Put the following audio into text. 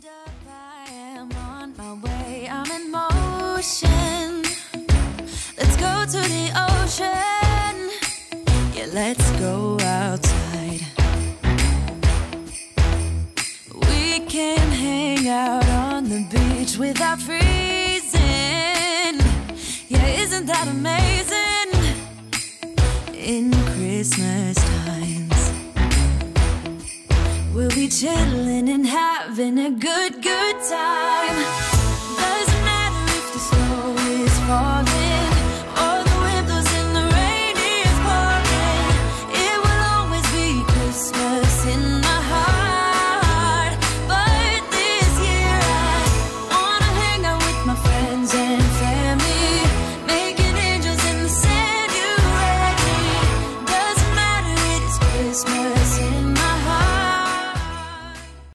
up, I am on my way, I'm in motion. Let's go to the ocean. Yeah, let's go outside. We can hang out on the beach without freezing. Yeah, isn't that amazing? In Christmas times, we'll be chilling and having a good time.